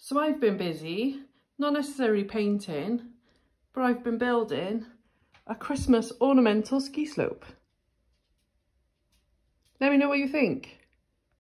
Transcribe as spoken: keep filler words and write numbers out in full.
So I've been busy, not necessarily painting, but I've been building a Christmas ornamental ski slope. Let me know what you think.